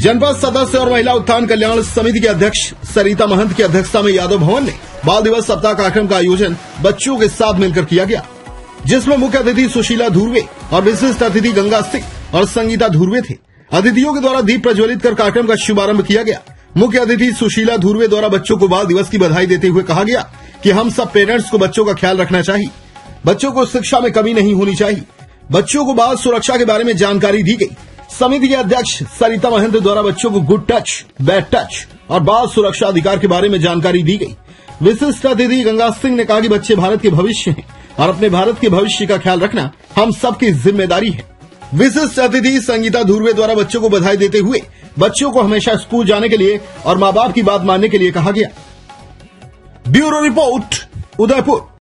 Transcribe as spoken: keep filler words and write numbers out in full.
जनपद सदस्य और महिला उत्थान कल्याण समिति के अध्यक्ष सरिता महंत की अध्यक्षता में यादव भवन में बाल दिवस सप्ताह कार्यक्रम का आयोजन बच्चों के साथ मिलकर किया गया, जिसमें मुख्य अतिथि सुशीला धुर्वे और विशिष्ट अतिथि गंगा सिंह और संगीता धुर्वे थे। अतिथियों के द्वारा दीप प्रज्वलित कर कार्यक्रम का शुभारंभ किया गया। मुख्य अतिथि सुशीला धुर्वे द्वारा बच्चों को बाल दिवस की बधाई देते हुए कहा गया कि हम सब पेरेंट्स को बच्चों का ख्याल रखना चाहिए, बच्चों को शिक्षा में कमी नहीं होनी चाहिए। बच्चों को बाल सुरक्षा के बारे में जानकारी दी गई। समिति के अध्यक्ष सरिता महंत द्वारा बच्चों को गुड टच, बैड टच और बाल सुरक्षा अधिकार के बारे में जानकारी दी गई। विशिष्ट अतिथि गंगा सिंह ने कहा कि बच्चे भारत के भविष्य हैं और अपने भारत के भविष्य का ख्याल रखना हम सबकी जिम्मेदारी है। विशिष्ट अतिथि संगीता धुर्वे द्वारा बच्चों को बधाई देते हुए बच्चों को हमेशा स्कूल जाने के लिए और माँ बाप की बात मानने के लिए कहा गया। Bureau report, Udaipur.